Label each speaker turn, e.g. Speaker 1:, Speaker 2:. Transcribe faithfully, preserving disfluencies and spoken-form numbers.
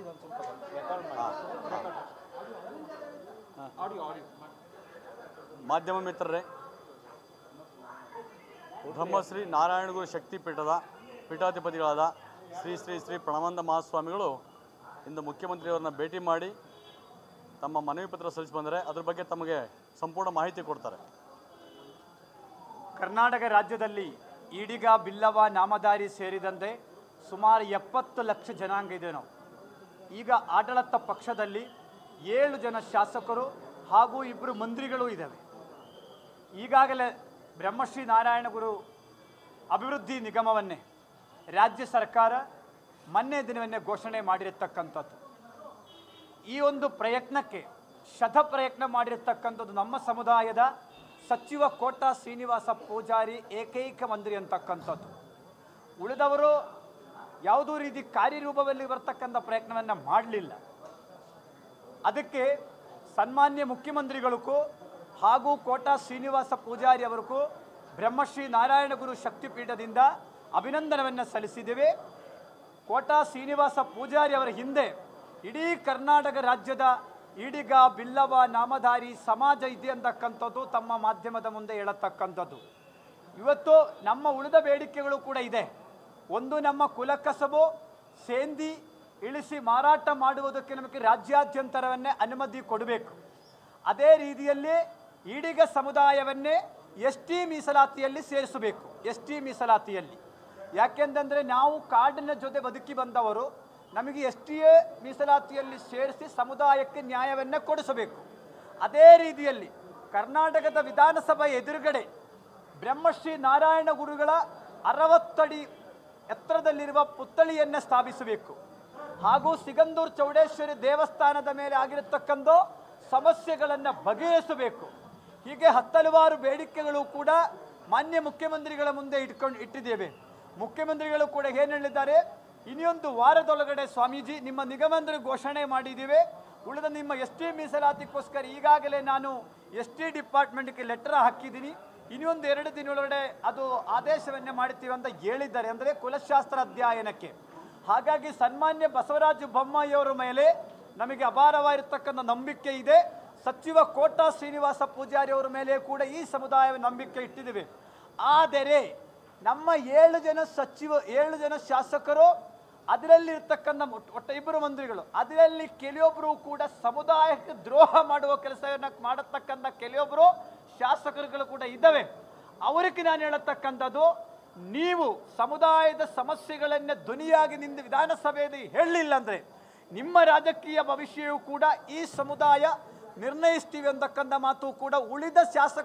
Speaker 1: ಮಾಧ್ಯಮ ಮಿತ್ರರೇ, ಬ್ರಹ್ಮಶ್ರೀ ನಾರಾಯಣಗುರು ಶಕ್ತಿ ಪೀಠದ ಪೀಠಾಧಿಪತಿಗಳಾದ ಶ್ರೀ ಶ್ರೀ ಶ್ರೀ ಪ್ರಣವಾನಂದ ಮಹಾಸ್ವಾಮಿಗಳು ಇಂದು ಮುಖ್ಯಮಂತ್ರಿಯವರನ್ನ ಭೇಟಿ ಮಾಡಿ ತಮ್ಮ ಮನವಿ ಪತ್ರ ಸಲ್ಲಿಸಿ ಬಂದರೆ ಅದರ ಬಗ್ಗೆ ತಮಗೆ ಸಂಪೂರ್ಣ ಮಾಹಿತಿ ಕೊಡ್ತಾರೆ.
Speaker 2: ಕರ್ನಾಟಕ ರಾಜ್ಯದಲ್ಲಿ ಈಡಿಗ, ಬಿಲ್ಲವ, ನಾಮಧಾರಿ ಸೇರಿದಂತೆ ಸುಮಾರು ಎಪ್ಪತ್ತು ಲಕ್ಷ ಜನಾಂಗ ಇದೆ. ನಾವು ಈಗ ಆಡಳಿತ ಪಕ್ಷದಲ್ಲಿ ಏಳು ಜನ ಶಾಸಕರು ಹಾಗೂ ಇಬ್ಬರು ಮಂತ್ರಿಗಳು ಇದ್ದಾವೆ. ಈಗಾಗಲೇ ಬ್ರಹ್ಮಶ್ರೀ ನಾರಾಯಣಗುರು ಅಭಿವೃದ್ಧಿ ನಿಗಮವನ್ನೇ ರಾಜ್ಯ ಸರ್ಕಾರ ಮೊನ್ನೆ ದಿನವನ್ನೇ ಘೋಷಣೆ ಮಾಡಿರತಕ್ಕಂಥದ್ದು. ಈ ಒಂದು ಪ್ರಯತ್ನಕ್ಕೆ ಶತ ಪ್ರಯತ್ನ ಮಾಡಿರತಕ್ಕಂಥದ್ದು ನಮ್ಮ ಸಮುದಾಯದ ಸಚಿವ ಕೋಟಾ ಶ್ರೀನಿವಾಸ ಪೂಜಾರಿ ಏಕೈಕ ಮಂತ್ರಿ ಅಂತಕ್ಕಂಥದ್ದು. ಉಳಿದವರು ಯಾವುದೂ ರೀತಿ ಕಾರ್ಯರೂಪದಲ್ಲಿ ಬರ್ತಕ್ಕಂಥ ಪ್ರಯತ್ನವನ್ನು ಮಾಡಲಿಲ್ಲ. ಅದಕ್ಕೆ ಸನ್ಮಾನ್ಯ ಮುಖ್ಯಮಂತ್ರಿಗಳಿಗೂ ಹಾಗೂ ಕೋಟಾ ಶ್ರೀನಿವಾಸ ಪೂಜಾರಿ ಅವರಿಗೂ ಬ್ರಹ್ಮಶ್ರೀ ನಾರಾಯಣಗುರು ಶಕ್ತಿಪೀಠದಿಂದ ಅಭಿನಂದನೆಯನ್ನು ಸಲ್ಲಿಸಿದ್ದೇವೆ. ಕೋಟಾ ಶ್ರೀನಿವಾಸ ಪೂಜಾರಿ ಅವರ ಹಿಂದೆ ಇಡೀ ಕರ್ನಾಟಕ ರಾಜ್ಯದ ಈಡಿಗ, ಬಿಲ್ಲವ, ನಾಮಧಾರಿ ಸಮಾಜ ಇದೆ ಅಂತಕ್ಕಂಥದ್ದು ತಮ್ಮ ಮಾಧ್ಯಮದ ಮುಂದೆ ಹೇಳತಕ್ಕಂಥದ್ದು. ಇವತ್ತು ನಮ್ಮ ಉಳಿದ ಬೇಡಿಕೆಗಳು ಕೂಡ ಇದೆ. ಒಂದು, ನಮ್ಮ ಕುಲಕಸಬು ಸೇಂದಿ ಇಳಿಸಿ ಮಾರಾಟ ಮಾಡುವುದಕ್ಕೆ ನಮಗೆ ರಾಜ್ಯಾದ್ಯಂತರವನ್ನೇ ಅನುಮತಿ ಕೊಡಬೇಕು. ಅದೇ ರೀತಿಯಲ್ಲಿ ಈಡಿಗ ಸಮುದಾಯವನ್ನೇ ಎಸ್ ಟಿ ಮೀಸಲಾತಿಯಲ್ಲಿ ಸೇರಿಸಬೇಕು. ಎಸ್ ಟಿ ಮೀಸಲಾತಿಯಲ್ಲಿ ಯಾಕೆಂತಂದರೆ ನಾವು ಕಾಡಿನ ಜೊತೆ ಬದುಕಿ ಬಂದವರು, ನಮಗೆ ಎಸ್ ಟಿ ಎ ಮೀಸಲಾತಿಯಲ್ಲಿ ಸೇರಿಸಿ ಸಮುದಾಯಕ್ಕೆ ನ್ಯಾಯವನ್ನು ಕೊಡಿಸಬೇಕು. ಅದೇ ರೀತಿಯಲ್ಲಿ ಕರ್ನಾಟಕದ ವಿಧಾನಸಭೆ ಎದುರುಗಡೆ ಬ್ರಹ್ಮಶ್ರೀ ನಾರಾಯಣ ಗುರುಗಳ ಅರವತ್ತಡಿ ಎತ್ತರದಲ್ಲಿರುವ ಪುತ್ಥಳಿಯನ್ನು ಸ್ಥಾಪಿಸಬೇಕು. ಹಾಗೂ ಸಿಗಂದೂರು ಚೌಡೇಶ್ವರಿ ದೇವಸ್ಥಾನದ ಮೇಲೆ ಆಗಿರತಕ್ಕಂಥ ಸಮಸ್ಯೆಗಳನ್ನು ಬಗೆಹರಿಸಬೇಕು. ಹೀಗೆ ಹತ್ತಲವಾರು ಬೇಡಿಕೆಗಳು ಕೂಡ ಮಾನ್ಯ ಮುಖ್ಯಮಂತ್ರಿಗಳ ಮುಂದೆ ಇಟ್ಕೊಂಡು ಇಟ್ಟಿದ್ದೇವೆ. ಮುಖ್ಯಮಂತ್ರಿಗಳು ಕೂಡ ಏನು ಹೇಳಿದ್ದಾರೆ, ಇನ್ನೊಂದು ವಾರದೊಳಗಡೆ ಸ್ವಾಮೀಜಿ ನಿಮ್ಮ ನಿಗಮಂತ್ರಿ ಘೋಷಣೆ ಮಾಡಿದ್ದೀವಿ, ಉಳಿದ ನಿಮ್ಮ ಎಸ್ ಟಿ ಮೀಸಲಾತಿಗೋಸ್ಕರ ಈಗಾಗಲೇ ನಾನು ಎಸ್ ಟಿ ಡಿಪಾರ್ಟ್ಮೆಂಟ್ಗೆ ಲೆಟರ್ ಹಾಕಿದ್ದೀನಿ, ಇನ್ನೊಂದು ಎರಡು ದಿನದೊಳಗಡೆ ಅದು ಆದೇಶವನ್ನೇ ಮಾಡ್ತೀವಿ ಅಂತ ಹೇಳಿದ್ದಾರೆ. ಅಂದರೆ ಕುಲಶಾಸ್ತ್ರ ಅಧ್ಯಯನಕ್ಕೆ. ಹಾಗಾಗಿ ಸನ್ಮಾನ್ಯ ಬಸವರಾಜ ಬೊಮ್ಮಾಯಿಯವರ ಮೇಲೆ ನಮಗೆ ಅಪಾರವಾಗಿರ್ತಕ್ಕಂಥ ನಂಬಿಕೆ ಇದೆ. ಸಚಿವ ಕೋಟಾ ಶ್ರೀನಿವಾಸ ಪೂಜಾರಿ ಅವರ ಮೇಲೆ ಕೂಡ ಈ ಸಮುದಾಯ ನಂಬಿಕೆ ಇಟ್ಟಿದ್ದೇವೆ. ಆದರೆ ನಮ್ಮ ಏಳು ಜನ ಸಚಿವ ಏಳು ಜನ ಶಾಸಕರು, ಅದರಲ್ಲಿ ಇರ್ತಕ್ಕಂಥ ಒಟ್ಟು ಇಬ್ಬರು ಮಂತ್ರಿಗಳು, ಅದರಲ್ಲಿ ಕೆಲವೊಬ್ಬರು ಕೂಡ ಸಮುದಾಯಕ್ಕೆ ದ್ರೋಹ ಮಾಡುವ ಕೆಲಸವನ್ನು ಮಾಡತಕ್ಕಂಥ ಕೆಲವೊಬ್ಬರು ಶಾಸಕರುಗಳು ಕೂಡ ಇದ್ದಾವೆ. ಅವರಿಗೆ ನಾನು ಹೇಳತಕ್ಕಂಥದ್ದು, ನೀವು ಸಮುದಾಯದ ಸಮಸ್ಯೆಗಳನ್ನೇ ಧ್ವನಿಯಾಗಿ ನಿಂದು ವಿಧಾನಸಭೆಯಲ್ಲಿ ಹೇಳಲಿಲ್ಲ ಅಂದರೆ ನಿಮ್ಮ ರಾಜಕೀಯ ಭವಿಷ್ಯವೂ ಕೂಡ ಈ ಸಮುದಾಯ ನಿರ್ಣಯಿಸ್ತೀವಿ ಅಂತಕ್ಕಂಥ ಮಾತು ಕೂಡ ಉಳಿದ ಶಾಸಕ